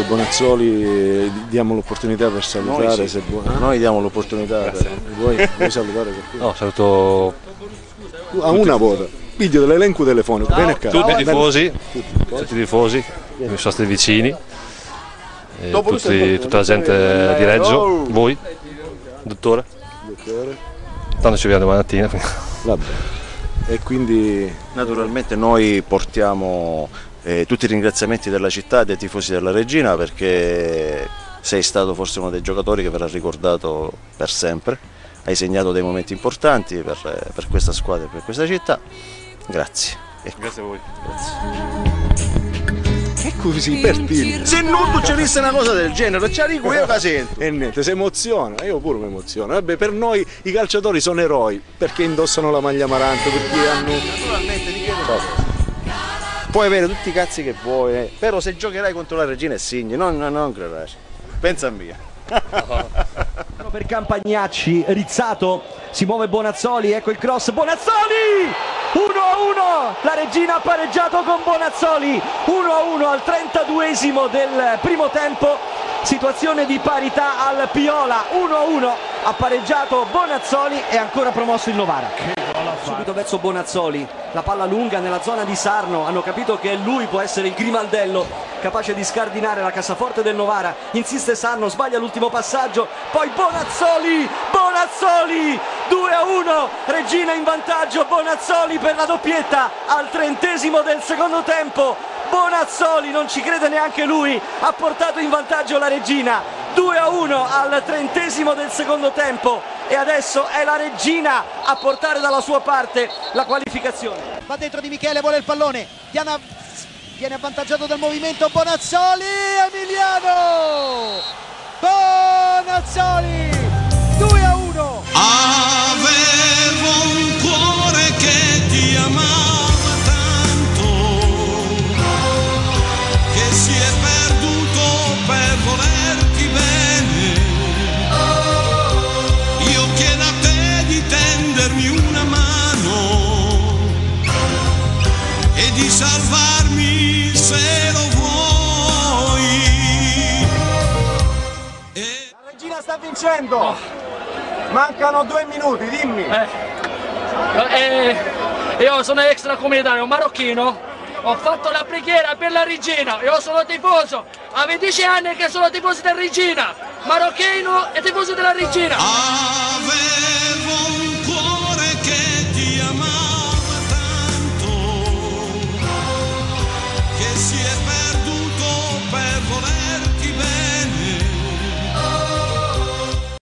Bonazzoli diamo l'opportunità per salutare, noi, se vuoi. Noi diamo l'opportunità. Vuoi salutare qualcuno? No, saluto A una volta, video dell'elenco telefonico, bene a casa. tutti i tifosi, i miei sostri vicini, tutta la gente di Reggio, voi, dottore. Tanto ci vediamo domani mattina. Vabbè. E quindi Naturalmente noi portiamo tutti i ringraziamenti della città e dei tifosi della Regina, perché sei stato forse uno dei giocatori che verrà ricordato per sempre, hai segnato dei momenti importanti per questa squadra e per questa città, grazie. Ecco. Grazie a voi. è così per dire. Se non succedesse una cosa del genere, ci arrivo io la sento. E niente, si emoziona, io pure mi emoziono. Vabbè, per noi i calciatori sono eroi, perché indossano la maglia amaranto, perché hanno... Naturalmente ti chiedo. Puoi avere tutti i cazzi che vuoi, però se giocherai contro la Regina è segni, non crederci. Pensa a me. Per Campagnacci, Rizzato, si muove Bonazzoli, ecco il cross, Bonazzoli! 1-1, la Regina ha pareggiato con Bonazzoli, 1-1 al 32esimo del primo tempo, situazione di parità al Piola, 1-1, ha pareggiato Bonazzoli e ancora promosso il Novara. Subito verso Bonazzoli, la palla lunga nella zona di Sarno, hanno capito che lui può essere il grimaldello capace di scardinare la cassaforte del Novara, insiste Sarno, sbaglia l'ultimo passaggio, poi Bonazzoli, 2-1, Regina in vantaggio, Bonazzoli per la doppietta al 30esimo del secondo tempo, Bonazzoli non ci crede neanche lui, ha portato in vantaggio la Regina, 2-1 al 30esimo del secondo tempo e adesso è la Regina a portare dalla sua parte la qualificazione. Va dentro Di Michele, vuole il pallone, viene avvantaggiato dal movimento Bonazzoli, Emiliano! Bonazzoli! 2-1! Avevo un cuore che ti amava tanto, che si è perduto per volerti bene. Io chiedo a te di tendermi una mano e di salvarmi se lo vuoi. La Regina sta vincendo! Mancano 2 minuti, dimmi! Io sono extracomunitario marocchino, ho fatto la preghiera per la Regina, io sono tifoso, a 25 anni che sono tifoso della Regina, marocchino e tifoso della Regina.